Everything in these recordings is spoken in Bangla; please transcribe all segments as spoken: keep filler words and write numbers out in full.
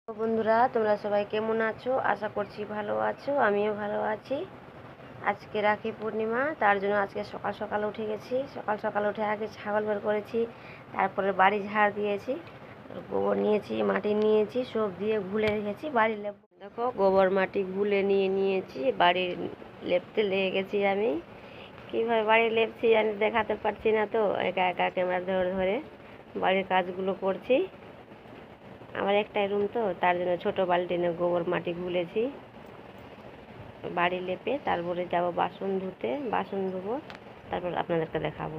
তো বন্ধুরা, তোমরা সবাই কেমন আছো? আশা করছি ভালো আছো, আমিও ভালো আছি। আজকে রাখি পূর্ণিমা, তার জন্য আজকে সকাল সকাল উঠে গেছি। সকাল সকাল উঠে আগে ছাগল বের করেছি, তারপরে বাড়ি ঝাড় দিয়েছি, গোবর নিয়েছি, মাটি নিয়েছি, সব দিয়ে ঘুলে রেখেছি। বাড়ি লেপ দেখো, গোবর মাটি ঘুলে নিয়ে নিয়েছি, বাড়ি লেপতে লেগে গেছি। আমি কীভাবে বাড়ি লেপছি আমি দেখাতে পারছি না, তো একা একা ক্যামেরা ধরে ধরে বাড়ির কাজগুলো করছি। আমার একটাই রুম, তো তার জন্য ছোটো বালতি নিয়ে গোবর মাটি গুলেছি, বাড়ি লেপে তারপরে যাব বাসন ধুতে। বাসন ধুবো, তারপর আপনাদেরকে দেখাবো।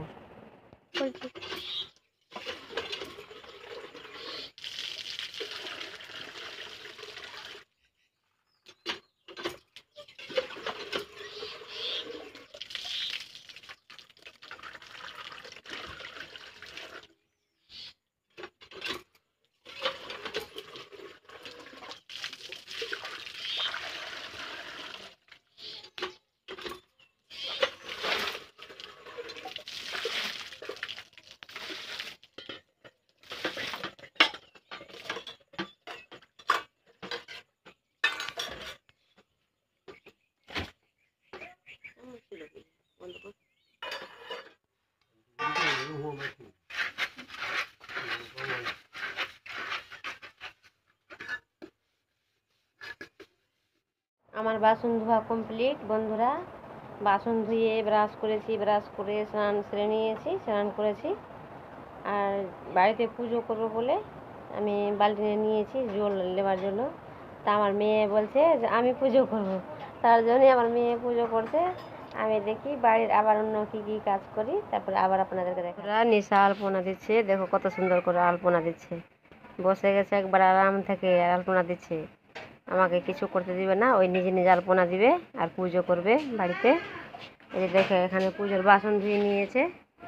আমার বাসন ধোয়া কমপ্লিট বন্ধুরা। বাসন ধুয়ে ব্রাশ করেছি, ব্রাশ করে স্নান সেরে নিয়েছি, স্নান করেছি। আর বাড়িতে পুজো করবো বলে আমি বালতি নিয়েছি জল নেওয়ার জন্য। তা আমার মেয়ে বলছে যে আমি পুজো করব, তার জন্যই আমার মেয়ে পুজো করছে। আমি দেখি বাড়ির আবার অন্য কী কী কাজ করি, তারপরে আবার আপনাদেরকে দেখো। নিশা আলপনা দিচ্ছে, দেখো কত সুন্দর করে আলপনা দিচ্ছে। বসে গেছে একবার আরাম থেকে আর আলপনা দিচ্ছে। আমাকে কিছু করতে দিবে না, ওই নিজে নিজে আলপনা দিবে আর পুজো করবে বাড়িতে। এই যে দেখে এখানে পুজোর বাসন ধুয়ে নিয়েছে,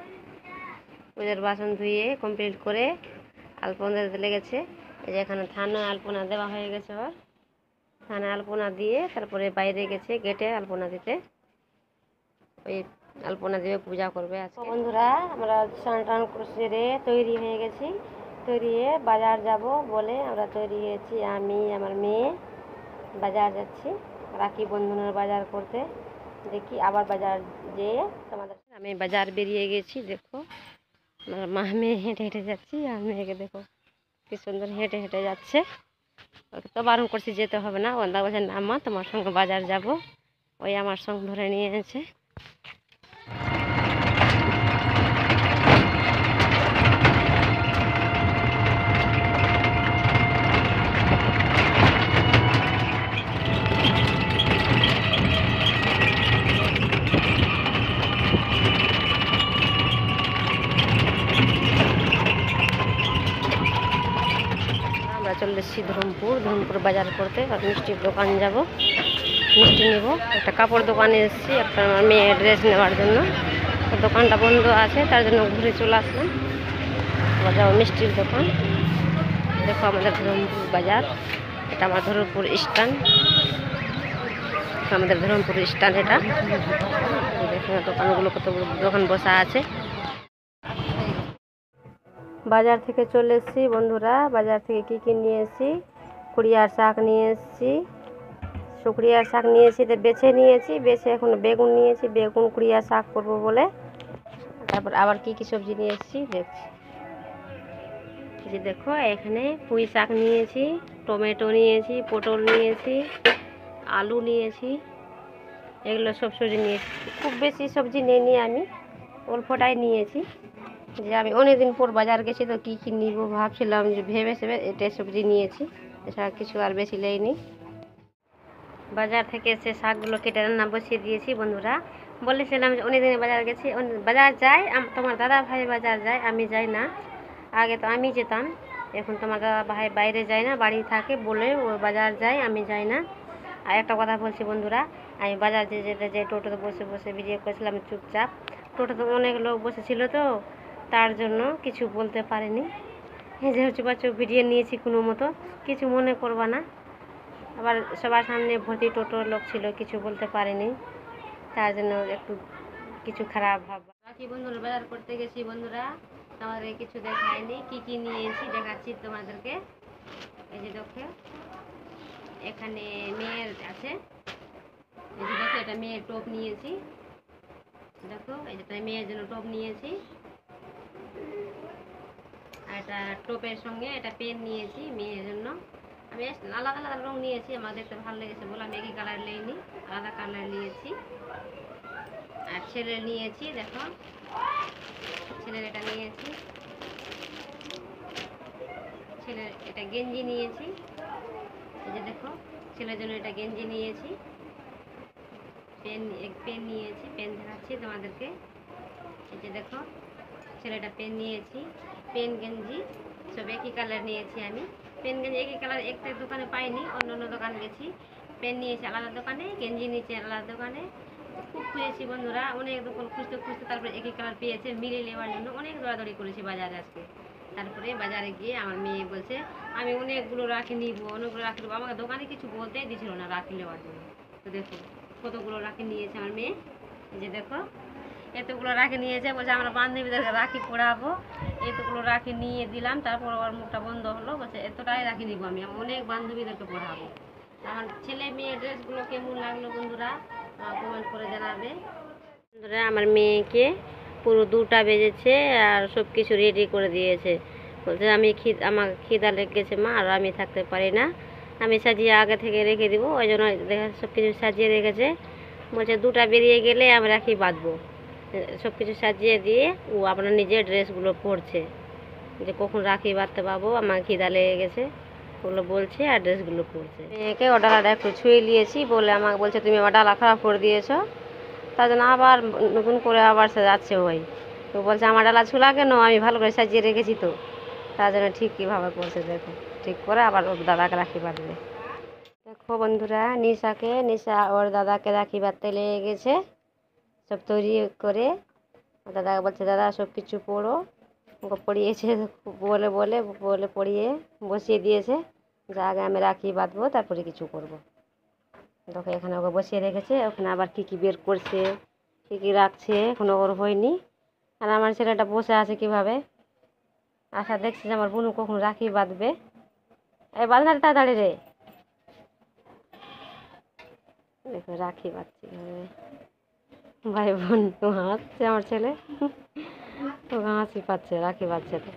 পুজোর বাসন ধুয়ে কমপ্লিট করে আলপনা দিতে লেগেছে। এই যে এখানে থানা আলপনা দেওয়া হয়ে গেছে, ওর থানা আলপনা দিয়ে তারপরে বাইরে গেছে গেটে আলপনা দিতে। ওই আলপনা দিয়ে পূজা করবে আজকে। বন্ধুরা, আমরা স্নান টান সেরে তৈরি হয়ে গেছি। তৈরি হয়ে বাজার যাব বলে আমরা তৈরি হয়েছি। আমি আমার মেয়ে বাজার যাচ্ছি রাখি বন্ধনের বাজার করতে। দেখি আবার বাজার যেয়ে তোমাদের। আমি বাজার বেরিয়ে গেছি, দেখো আমার মা মেয়ে হেঁটে হেঁটে যাচ্ছি। আর মেয়েকে দেখো কি সুন্দর হেঁটে হেঁটে যাচ্ছে। ওকে তো বারণ করছি যেতে হবে না, ওন্দা বলছে না মা তোমার সঙ্গে বাজার যাব। ওই আমার সঙ্গে ধরে নিয়েছে। আমরা চলে এসেছি ধরমপুর, ধরমপুর বাজার করতে। আর মিষ্টির দোকান যাব, মিষ্টি নেব। একটা কাপড় দোকানে এসেছি একটা মেয়ের ড্রেস নেওয়ার জন্য। দোকানটা বন্ধ আছে, তার জন্য ঘুরে চলে আসলাম। আবার যাবো মিষ্টির দোকান। দেখো আমাদের ধরমপুর বাজার, এটা আমার ধরমপুর স্ট্যান্ড, আমাদের ধরমপুর স্ট্যান্ড এটা। দেখো দোকানগুলো কত দোকান বসা আছে। বাজার থেকে চলে এসেছি বন্ধুরা। বাজার থেকে কী কী নিয়ে এসেছি, কুড়িয়ার শাক নিয়ে এসেছি, শুকরিয়ার শাক নিয়েছি, তো বেছে নিয়েছি, বেছে এখন বেগুন নিয়েছি, বেগুন কুড়িয়ার শাক করবো বলে। তারপর আবার কি কি সবজি নিয়ে এসেছি দেখছি। যে দেখো এখানে পুঁই শাক নিয়েছি, টমেটো নিয়েছি, পটল নিয়েছি, আলু নিয়েছি, এগুলো সব সবজি নিয়েছি। খুব বেশি সবজি নিইনি আমি, অল্পটাই নিয়েছি। যে আমি অনেকদিন পর বাজার গেছি, তো কী কী নিব ভাবছিলাম, যে ভেবে সেবে এটাই সবজি নিয়েছি, এছাড়া কিছু আর বেশি নেইনি। বাজার থেকে এসে শাকগুলো কেটে রান্না বসিয়ে দিয়েছি বন্ধুরা। বলেছিলাম যে অনেক দিনে বাজার গেছি, বাজার যাই তোমার দাদা ভাই বাজার যায়, আমি যাই না। আগে তো আমি যেতাম, এখন তোমার দাদা ভাই বাইরে যায় না, বাড়ি থাকে বলে ও বাজার যায়, আমি যাই না। আর একটা কথা বলছি বন্ধুরা, আমি বাজার যে যেতে যে টোটোতে বসে বসে ভিডিও করেছিলাম চুপচাপ। টোটোতে অনেক লোক বসেছিল, তো তার জন্য কিছু বলতে পারিনি। যে চুপাচুপ ভিডিও নিয়েছি কোনো মতো, কিছু মনে করবা না। আবার সবার সামনে ভর্তি টোটো লোক ছিল, কিছু বলতে পারিনি, তার জন্য একটু কিছু খারাপ ভাববা। বাকি বন্ধুরা বাজার করতে গেছি বন্ধুরা, আমাদের কিছু দেখায়নি, কি কি নিয়েছি দেখাচ্ছি তোমাদেরকে। এই যে দেখো এখানে মেয়ের আছে, এই যে দেখো এটা মেয়ের টপ নিয়েছি, দেখো এই যেটা মেয়ের জন্য টপ নিয়েছি, আর এটা টপের সঙ্গে এটা পেন নিয়েছি মেয়ের জন্য। আমি আলাদা আলাদা রঙ নিয়েছি, আমার দেখতে ভালো লেগেছে বলে আমি একই কালার নিইনি, আলাদা কালার নিয়েছি। আর ছেলের নিয়েছি, দেখো ছেলের এটা নিয়েছি, ছেলের এটা গেঞ্জি নিয়েছি, এই যে দেখো ছেলের জন্য এটা গেঞ্জি নিয়েছি, পেন পেন নিয়েছি, পেন দেখাচ্ছি তোমাদেরকে, এই যে দেখো ছেলেটা পেন নিয়েছি, পেন গেঞ্জি সব একই কালার নিয়েছি আমি। পেন গেঞ্জি একই কালার একটা দোকানে পাইনি, অন্য অন্য দোকান গেছি, পেন নিয়েছি আলাদা দোকানে, গেঞ্জি নিয়েছি আলাদা দোকানে। খুব খুঁজেছি বন্ধুরা, অনেক দোকান খুঁজতে খুঁজতে তারপরে একই কালার পেয়েছে, মিলিয়ে নেওয়ার জন্য অনেক দৌড়াদৌড়ি করেছি বাজারে আজকে। তারপরে বাজারে গিয়ে আমার মেয়ে বলছে আমি অনেকগুলো রাখি নিব, অনেকগুলো রাখি নেবো, আমাকে দোকানে কিছু বলতেই দিছিল না রাখি নেওয়ার জন্য। তো দেখো কতগুলো রাখি নিয়েছে আমার মেয়ে, এই যে দেখো এতগুলো রাখি নিয়েছে, বলছে আমরা বান্ধবীদেরকে রাখি পড়াবো, এতগুলো রাখি নিয়ে দিলাম। তারপর ওর মুখটা বন্ধ হলো, বলছে এতটাই রাখি নিব আমি, অনেক বান্ধবীদেরকে পড়াবো। আমার ছেলে মেয়ে ড্রেসগুলো কেমন লাগলো বন্ধুরা কমেন্ট করে জানাবে। বন্ধুরা আমার মেয়েকে পুরো দুটা বেজেছে আর সব কিছু রেডি করে দিয়েছে, বলছে আমি খিদ আমার খিদা লেগেছে মা, আর আমি থাকতে পারি না, আমি সাজিয়ে আগে থেকে রেখে দিব, ওই জন্য দেখা সব কিছু সাজিয়ে রেখেছে। বলছে দুটা বেরিয়ে গেলে আমি রাখি বাঁধবো, সব কিছু সাজিয়ে দিয়ে ও আপনার নিজের ড্রেসগুলো পরছে, যে কখন রাখি বাঁধতে পাবো আমার খিদা লেগে গেছে ওগুলো বলছে, আর ড্রেসগুলো পরছে। মেয়েকে ও ডালাটা একটু ছুঁয়ে নিয়েছি বলে আমাকে বলছে তুমি আমার ডালা খারাপ করে দিয়েছো, তার জন্য আবার নতুন করে আবার সে যাচ্ছে ওই, তো বলছে আমার ডালা ছুলা কেন, আমি ভালো করে সাজিয়ে রেখেছি তো, তার জন্য ঠিক কীভাবে করছে দেখো, ঠিক করে আবার ওর দাদাকে রাখি বাঁধবে। দেখো বন্ধুরা নিশাকে নিশা ওর দাদাকে রাখি বাঁধতে লেগে গেছে, সব তৈরি করে দাদাকে বলছে দাদা সব কিছু পড়ো, ওকে পড়িয়েছে বলে বলে বলে পড়িয়ে বসিয়ে দিয়েছে, যে আগে আমি রাখি বাঁধবো তারপরে কিছু করবো। দেখো এখানে ওকে বসিয়ে রেখেছে, ওখানে আবার কী কী বের করছে, কী কী রাখছে এখনো ওর হয়নি। আর আমার ছেলেটা বসে আছে কীভাবে, আশা দেখছি যে আমার বোনু কখন রাখি বাঁধবে, এই বাঁধ না তাড়াতাড়ি রে, দেখো রাখি বাঁধছি কীভাবে, ভাই বোন তো হাসছে আমার ছেলে, তো হাসি পাচ্ছে রাখি বাঁধছে তো।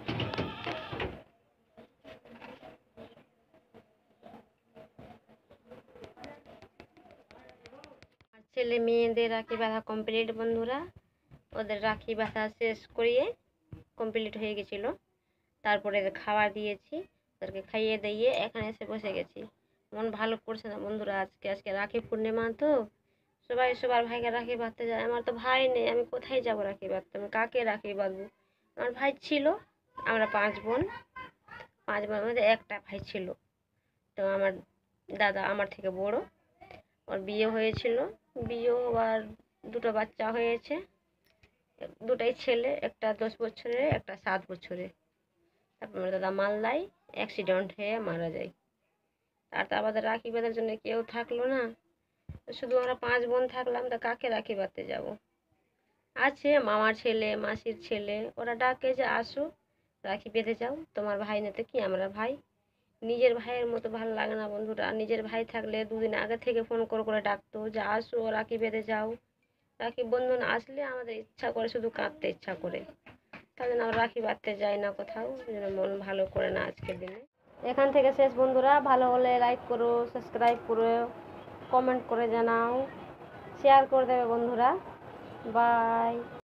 ছেলে মেয়েদের রাখি বাঁধা কমপ্লিট বন্ধুরা, ওদের রাখি বাঁধা শেষ করিয়ে কমপ্লিট হয়ে গেছিলো, তারপরে খাবার দিয়েছি, ওদেরকে খাইয়ে দিয়ে এখানে এসে বসে গেছি। মন ভালো করছে না বন্ধুরা, আজকে আজকে রাখি পূর্ণিমা তো সবাই সবার ভাইকে রাখি বাঁধতে যায়, আমার তো ভাই নেই, আমি কোথায় যাব রাখি বাঁধতে, আমি কাকে রাখি বাঁধবো। আমার ভাই ছিল, আমরা পাঁচ বোন, পাঁচ বোনের মধ্যে একটা ভাই ছিল, তো আমার দাদা আমার থেকে বড়, ওর বিয়ে হয়েছিল, বিয়েও আবার দুটো বাচ্চা হয়েছে, দুটাই ছেলে, একটা দশ বছরের একটা সাত বছরের। তারপর আমার দাদা মালদায় অ্যাক্সিডেন্ট হয়ে মারা যায়, আর তো আমাদের রাখি বাঁধার জন্য কেউ থাকলো না, শুধু আমরা পাঁচ বোন থাকলাম, তা কাকে রাখি বাঁধতে যাব। আছে মামার ছেলে মাসির ছেলে, ওরা ডাকে যে আসো রাখি বেঁধে যাও, তোমার ভাই না তো কি আমরা ভাই, নিজের ভাইয়ের মতো ভালো লাগে না বন্ধুরা। নিজের ভাই থাকলে দুদিন আগে থেকে ফোন করে করে ডাকতো যে আসো রাখি বেঁধে যাও, রাখি বন্ধন আসলে আমাদের ইচ্ছা করে শুধু কাঁদতে ইচ্ছা করে, তার জন্য আমরা রাখি বাঁধতে যাই না কোথাও, মন ভালো করে না আজকের দিনে। এখান থেকে শেষ বন্ধুরা, ভালো হলে লাইক করো, সাবস্ক্রাইব করো, কমেন্ট করে জানাও, শেয়ার করে দেবে বন্ধুরা, বাই।